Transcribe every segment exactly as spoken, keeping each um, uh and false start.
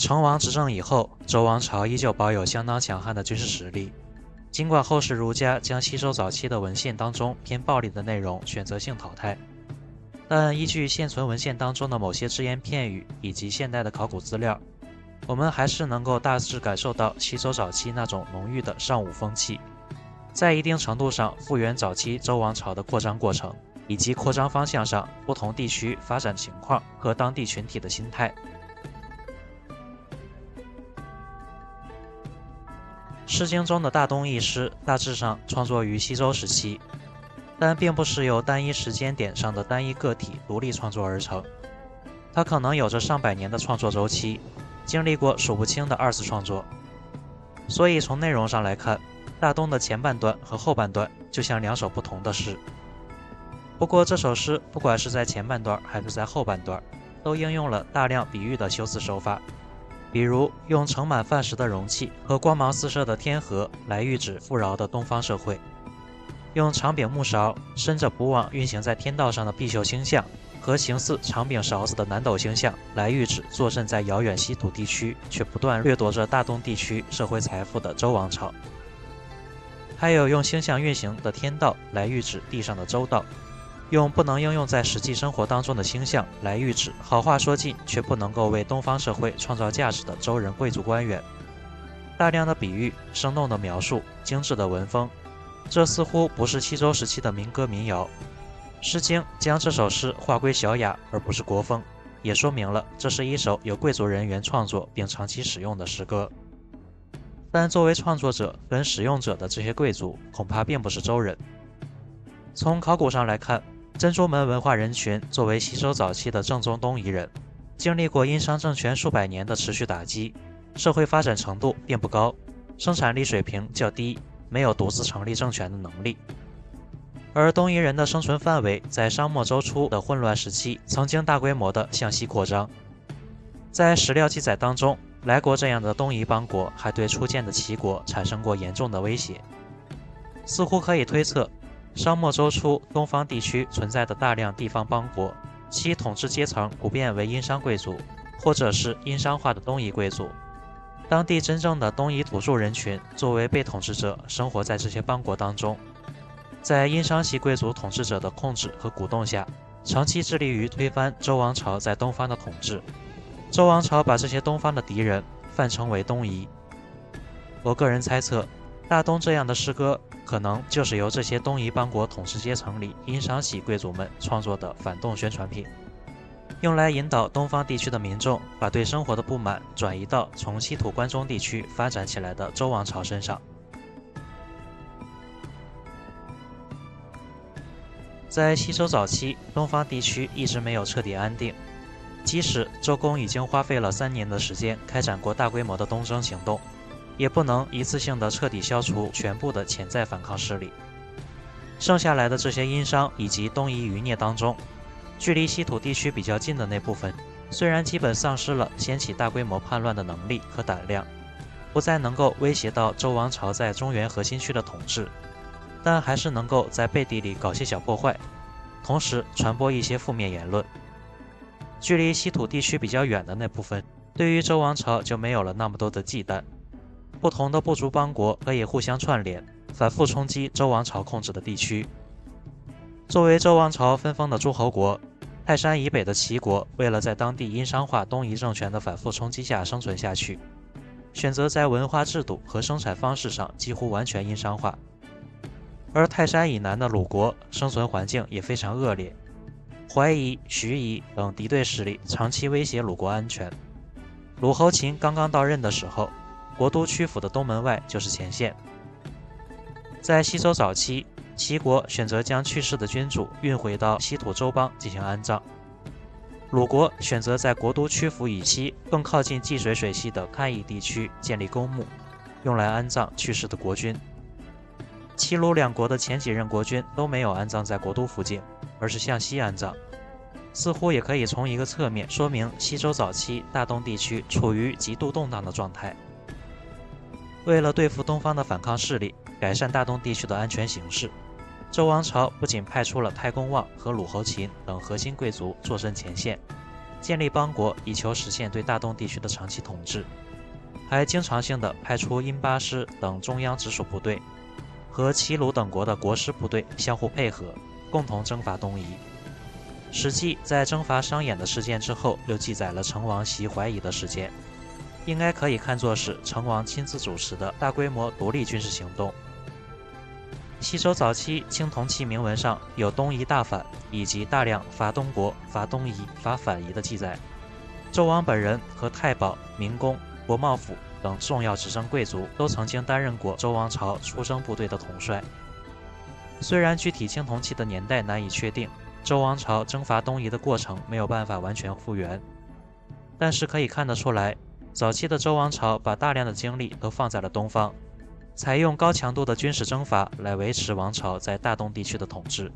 成王执政以后，周王朝依旧保有相当强悍的军事实力。尽管后世儒家将西周早期的文献当中偏暴力的内容选择性淘汰，但依据现存文献当中的某些只言片语以及现代的考古资料，我们还是能够大致感受到西周早期那种浓郁的尚武风气，在一定程度上复原早期周王朝的扩张过程，以及扩张方向上不同地区发展情况和当地群体的心态。《诗经》中的大东一诗大致上创作于西周时期，但并不是由单一时间点上的单一个体独立创作而成，它可能有着上百年的创作周期，经历过数不清的二次创作。所以从内容上来看，大东的前半段和后半段就像两首不同的诗。不过这首诗不管是在前半段还是在后半段，都应用了大量比喻的修辞手法，比如用盛满饭食的容器和光芒四射的天河来喻指富饶的东方社会，用长柄木勺伸着捕网运行在天道上的赑岫星象和形似长柄勺子的南斗星象来喻指坐镇在遥远稀土地区却不断掠夺着大东地区社会财富的周王朝，还有用星象运行的天道来喻指地上的周道，用不能应用在实际生活当中的星象来喻指好话说尽却不能够为东方社会创造价值的周人贵族官员。大量的比喻，生动的描述，精致的文风，这似乎不是西周时期的民歌民谣。《诗经》将这首诗划归小雅而不是国风，也说明了这是一首由贵族人员创作并长期使用的诗歌。但作为创作者跟使用者的这些贵族恐怕并不是周人。从考古上来看，珍珠门文化人群作为西周早期的正宗东夷人，经历过殷商政权数百年的持续打击，社会发展程度并不高，生产力水平较低，没有独自成立政权的能力。而东夷人的生存范围在商末周初的混乱时期曾经大规模的向西扩张。在史料记载当中，莱国这样的东夷邦国还对初建的齐国产生过严重的威胁。似乎可以推测，商末周初东方地区存在的大量地方邦国，其统治阶层普遍为殷商贵族，或者是殷商化的东夷贵族。当地真正的东夷土著人群作为被统治者生活在这些邦国当中，在殷商系贵族统治者的控制和鼓动下，长期致力于推翻周王朝在东方的统治。周王朝把这些东方的敌人泛称为东夷。我个人猜测，大东这样的诗歌可能就是由这些东夷邦国统治阶层里殷商系贵族们创作的反动宣传品，用来引导东方地区的民众把对生活的不满转移到从西土关中地区发展起来的周王朝身上。在西周早期，东方地区一直没有彻底安定，即使周公已经花费了三年的时间开展过大规模的东征行动，也不能一次性的彻底消除全部的潜在反抗势力。剩下来的这些殷商以及东夷余孽当中，距离西土地区比较近的那部分，虽然基本丧失了掀起大规模叛乱的能力和胆量，不再能够威胁到周王朝在中原核心区的统治，但还是能够在背地里搞些小破坏，同时传播一些负面言论。距离西土地区比较远的那部分，对于周王朝就没有了那么多的忌惮。不同的部族邦国可以互相串联，反复冲击周王朝控制的地区。作为周王朝分封的诸侯国，泰山以北的齐国为了在当地殷商化东夷政权的反复冲击下生存下去，选择在文化制度和生产方式上几乎完全殷商化。而泰山以南的鲁国生存环境也非常恶劣，淮夷、徐夷等敌对势力长期威胁鲁国安全。鲁侯秦刚刚到任的时候，国都曲阜的东门外就是前线。在西周早期，齐国选择将去世的君主运回到西土周邦进行安葬，鲁国选择在国都曲阜以西更靠近济水水系的开邑地区建立公墓，用来安葬去世的国君。齐鲁两国的前几任国君都没有安葬在国都附近，而是向西安葬，似乎也可以从一个侧面说明西周早期大东地区处于极度动荡的状态。为了对付东方的反抗势力，改善大东地区的安全形势，周王朝不仅派出了太公望和鲁侯秦等核心贵族坐镇前线， 建立邦国以求实现对大东地区的长期统治，还经常性的派出因巴师等中央直属部队和齐鲁等国的国师部队相互配合，共同征伐东夷。《史记》在征伐商衍的事件之后，又记载了成王袭淮夷的事件，应该可以看作是成王亲自主持的大规模独立军事行动。西周早期青铜器铭文上有东夷大反以及大量伐东国、伐东夷、伐反夷的记载。纣王本人和太保、明公、国茂府等重要执政贵族都曾经担任过周王朝出征部队的统帅。虽然具体青铜器的年代难以确定，周王朝征伐东夷的过程没有办法完全复原，但是可以看得出来，早期的周王朝把大量的精力都放在了东方，采用高强度的军事征伐来维持王朝在大东地区的统治。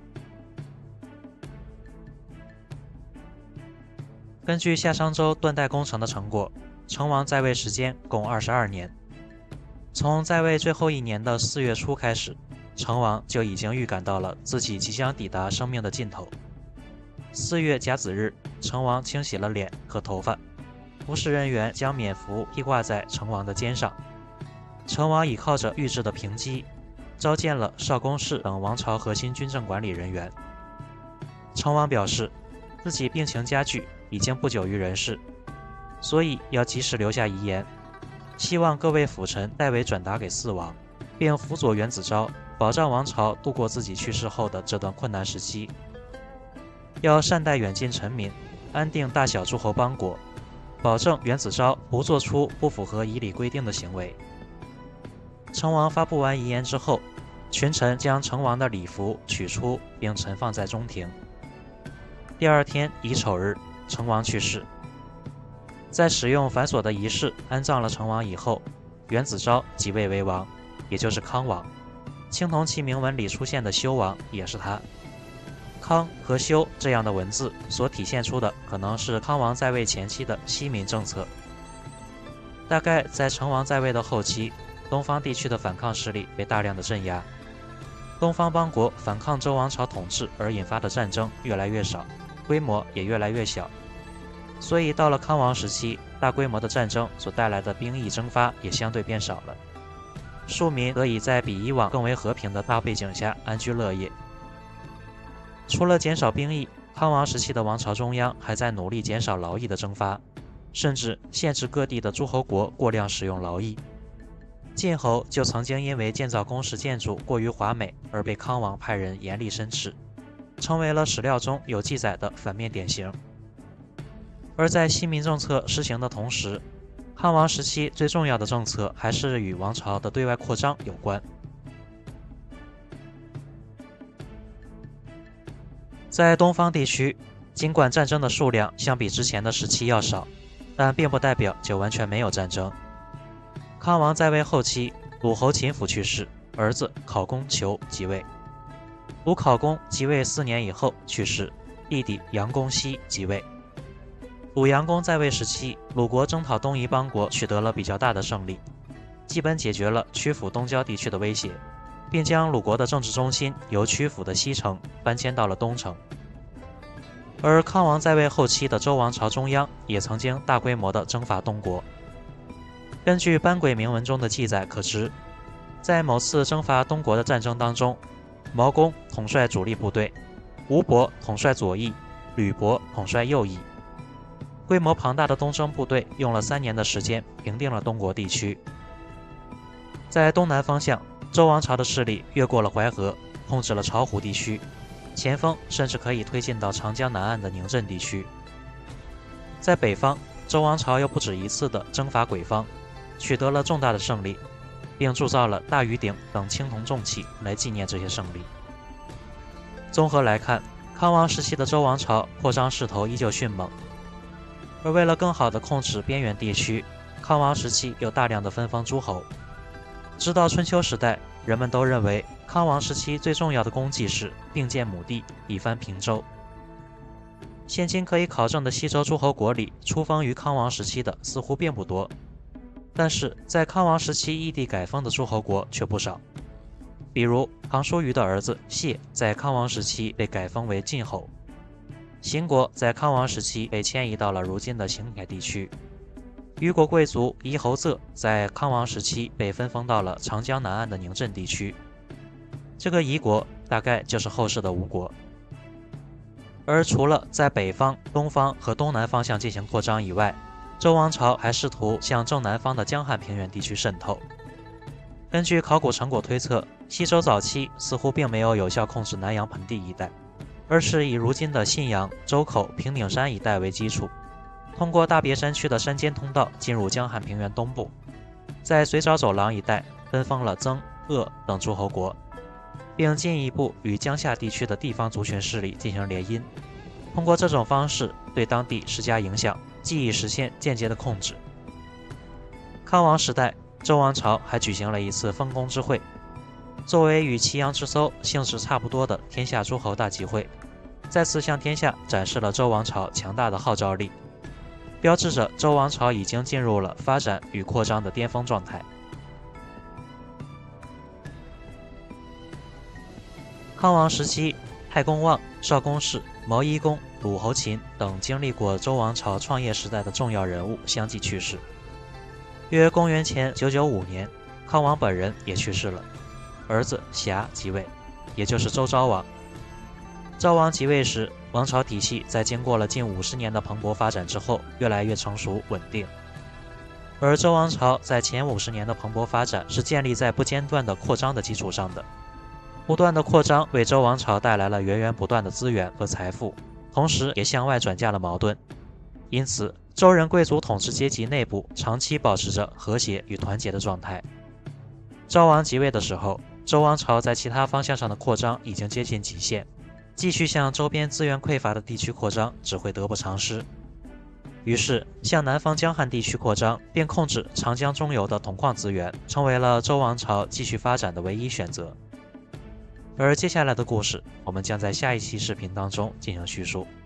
根据夏商周断代工程的成果，成王在位时间共二十二年。从在位最后一年的四月初开始，成王就已经预感到了自己即将抵达生命的尽头。四月甲子日，成王清洗了脸和头发，服侍人员将冕服披挂在成王的肩上。成王倚靠着御制的平基，召见了少公氏等王朝核心军政管理人员。成王表示，自己病情加剧，已经不久于人世，所以要及时留下遗言，希望各位辅臣代为转达给四王，并辅佐元子昭，保障王朝度过自己去世后的这段困难时期。要善待远近臣民，安定大小诸侯邦国，保证元子昭不做出不符合仪礼规定的行为。成王发布完遗言之后，群臣将成王的礼服取出，并陈放在中庭。第二天乙丑日，成王去世。在使用繁琐的仪式安葬了成王以后，元子昭即位为王，也就是康王。青铜器铭文里出现的修王也是他。康和修这样的文字所体现出的，可能是康王在位前期的西民政策。大概在成王在位的后期，东方地区的反抗势力被大量的镇压，东方邦国反抗周王朝统治而引发的战争越来越少，规模也越来越小。所以到了康王时期，大规模的战争所带来的兵役征发也相对变少了，庶民得以在比以往更为和平的大背景下安居乐业。除了减少兵役，康王时期的王朝中央还在努力减少劳役的征发，甚至限制各地的诸侯国过量使用劳役。晋侯就曾经因为建造宫室建筑过于华美而被康王派人严厉申斥，成为了史料中有记载的反面典型。而在西民政策施行的同时，康王时期最重要的政策还是与王朝的对外扩张有关。在东方地区，尽管战争的数量相比之前的时期要少，但并不代表就完全没有战争。康王在位后期，鲁侯秦甫去世，儿子考公求即位。鲁考公即位四年以后去世，弟弟杨公西即位。鲁阳公在位时期，鲁国征讨东夷邦国取得了比较大的胜利，基本解决了曲阜东郊地区的威胁，并将鲁国的政治中心由曲阜的西城搬迁到了东城。而康王在位后期的周王朝中央也曾经大规模的征伐东国。根据班轨铭文中的记载可知，在某次征伐东国的战争当中，毛公统帅主力部队，吴伯统帅左翼，吕伯统帅右翼。规模庞大的东征部队用了三年的时间平定了东国地区。在东南方向，周王朝的势力越过了淮河，控制了巢湖地区，前锋甚至可以推进到长江南岸的宁镇地区。在北方，周王朝又不止一次的征伐鬼方，取得了重大的胜利，并铸造了大禹鼎等青铜重器来纪念这些胜利。综合来看，康王时期的周王朝扩张势头依旧迅猛，而为了更好地控制边缘地区，康王时期有大量的分封诸侯。直到春秋时代，人们都认为康王时期最重要的功绩是并建母地，一番平周。现今可以考证的西周诸侯国里，出封于康王时期的似乎并不多，但是在康王时期异地改封的诸侯国却不少。比如庞叔虞的儿子谢在康王时期被改封为晋侯， 邢国在康王时期被迁移到了如今的邢台地区。虞国贵族夷侯仄在康王时期被分封到了长江南岸的宁镇地区。这个夷国大概就是后世的吴国。而除了在北方、东方和东南方向进行扩张以外，周王朝还试图向正南方的江汉平原地区渗透。根据考古成果推测，西周早期似乎并没有有效控制南阳盆地一带，而是以如今的信阳、周口、平顶山一带为基础，通过大别山区的山间通道进入江汉平原东部，在随沼走廊一带分封了曾、鄂等诸侯国，并进一步与江夏地区的地方族群势力进行联姻，通过这种方式对当地施加影响，既以实现间接的控制。康王时代，周王朝还举行了一次封公之会，作为与祁阳之搜性质差不多的天下诸侯大集会，再次向天下展示了周王朝强大的号召力，标志着周王朝已经进入了发展与扩张的巅峰状态。康王时期，太公望、少公氏、毛夷公、鲁侯秦等经历过周王朝创业时代的重要人物相继去世。约公元前九九五年，康王本人也去世了，儿子瑕即位，也就是周昭王。昭王即位时，王朝体系在经过了近五十年的蓬勃发展之后，越来越成熟稳定。而周王朝在前五十年的蓬勃发展是建立在不间断的扩张的基础上的。不断的扩张为周王朝带来了源源不断的资源和财富，同时也向外转嫁了矛盾。因此，周人贵族统治阶级内部长期保持着和谐与团结的状态。昭王即位的时候，周王朝在其他方向上的扩张已经接近极限，继续向周边资源匮乏的地区扩张只会得不偿失。于是，向南方江汉地区扩张并控制长江中游的铜矿资源，成为了周王朝继续发展的唯一选择。而接下来的故事，我们将在下一期视频当中进行叙述。